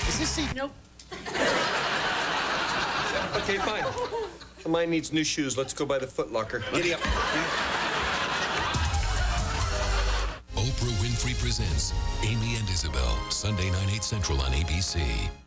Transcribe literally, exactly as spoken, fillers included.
Is this seat? Nope. Okay, fine. Mine needs new shoes. Let's go by the Foot Locker. Giddy up. Oprah Winfrey presents Amy and Isabel, Sunday night, eight Central on A B C.